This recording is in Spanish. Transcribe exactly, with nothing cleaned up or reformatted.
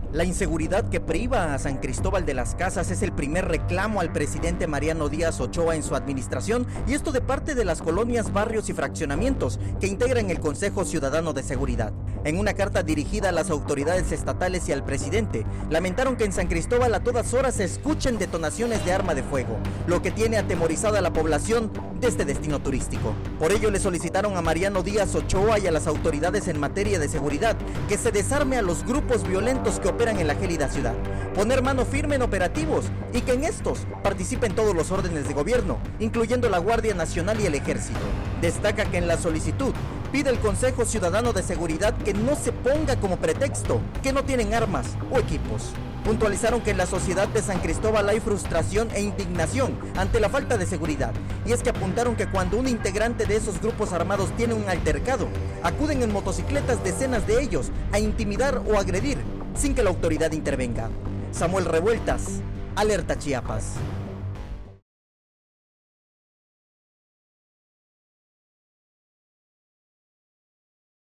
La inseguridad que priva a San Cristóbal de las Casas es el primer reclamo al presidente Mariano Díaz Ochoa en su administración, y esto de parte de las colonias, barrios y fraccionamientos que integran el Consejo Ciudadano de Seguridad. En una carta dirigida a las autoridades estatales y al presidente, lamentaron que en San Cristóbal a todas horas se escuchen detonaciones de arma de fuego, lo que tiene atemorizada a la población de este destino turístico. Por ello le solicitaron a Mariano Díaz Ochoa y a las autoridades en materia de seguridad que se desarme a los grupos violentos que operan en la gélida ciudad, poner mano firme en operativos y que en estos participen todos los órdenes de gobierno, incluyendo la Guardia Nacional y el Ejército. Destaca que en la solicitud pide el Consejo Ciudadano de Seguridad que no se ponga como pretexto que no tienen armas o equipos. Puntualizaron que en la sociedad de San Cristóbal hay frustración e indignación ante la falta de seguridad, y es que apuntaron que cuando un integrante de esos grupos armados tiene un altercado, acuden en motocicletas decenas de ellos a intimidar o agredir sin que la autoridad intervenga. Samuel Revueltas, Alerta Chiapas.